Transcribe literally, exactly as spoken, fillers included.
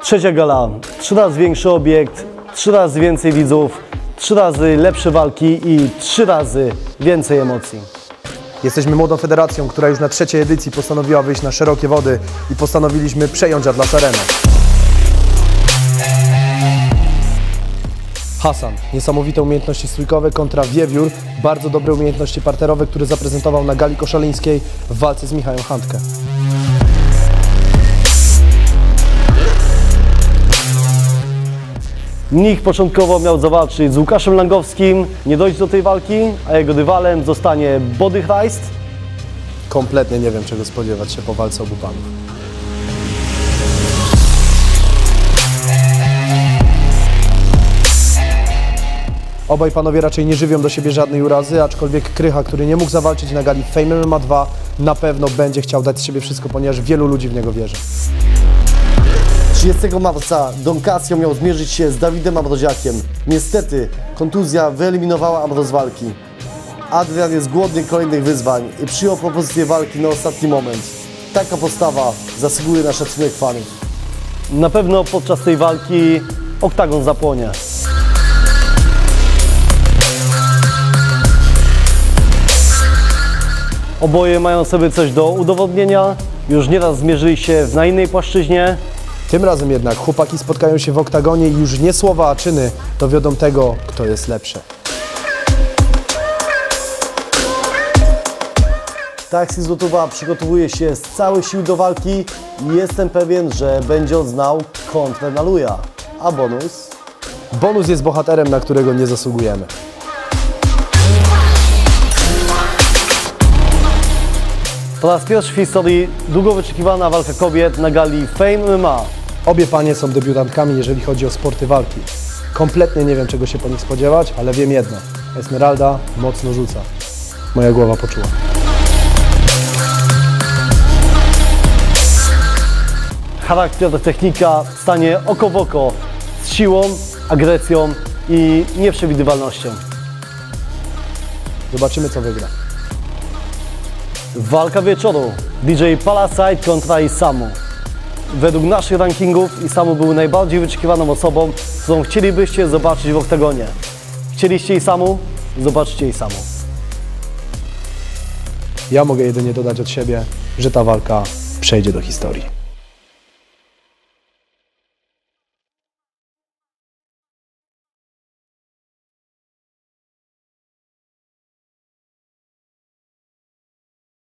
Trzecia gala, trzy razy większy obiekt, trzy razy więcej widzów, trzy razy lepsze walki i trzy razy więcej emocji. Jesteśmy młodą federacją, która już na trzeciej edycji postanowiła wyjść na szerokie wody i postanowiliśmy przejąć Atlas Arenę. Hasan, niesamowite umiejętności stójkowe kontra Wiewiór, bardzo dobre umiejętności parterowe, które zaprezentował na gali koszalińskiej w walce z Michałem Handke. Nich początkowo miał zawalczyć z Łukaszem Langowskim, nie dojdzie do tej walki, a jego rywalem zostanie Body Christ. Kompletnie nie wiem, czego spodziewać się po walce obu panów. Obaj panowie raczej nie żywią do siebie żadnej urazy, aczkolwiek Krycha, który nie mógł zawalczyć na gali Fame M M A dwa, na pewno będzie chciał dać z siebie wszystko, ponieważ wielu ludzi w niego wierzy. trzydziestego marca Don Casio miał zmierzyć się z Dawidem Ambroziakiem. Niestety kontuzja wyeliminowała Ambroz z walki. Adrian jest głodny kolejnych wyzwań i przyjął propozycję walki na ostatni moment. Taka postawa zasługuje na szacunek fanów. Na pewno podczas tej walki oktagon zapłonie. Oboje mają sobie coś do udowodnienia. Już nieraz zmierzyli się na innej płaszczyźnie. Tym razem jednak chłopaki spotkają się w oktagonie i już nie słowa, a czyny dowiodą tego, kto jest lepszy. Taxi Złotowa przygotowuje się z całych sił do walki i jestem pewien, że będzie on znał kontrę na Luja. A bonus? Bonus jest bohaterem, na którego nie zasługujemy. Po raz pierwszy w historii długo wyczekiwana walka kobiet na gali Fame M M A. Obie panie są debiutantkami, jeżeli chodzi o sporty walki. Kompletnie nie wiem, czego się po nich spodziewać, ale wiem jedno. Esmeralda mocno rzuca. Moja głowa poczuła. Charakter, technika stanie oko w oko z siłą, agresją i nieprzewidywalnością. Zobaczymy, co wygra. Walka wieczoru. D J Palasite kontra Isamu. Według naszych rankingów Isamu był najbardziej wyczekiwaną osobą, którą chcielibyście zobaczyć w oktagonie. Chcieliście Isamu? Zobaczcie Isamu. Ja mogę jedynie dodać od siebie, że ta walka przejdzie do historii.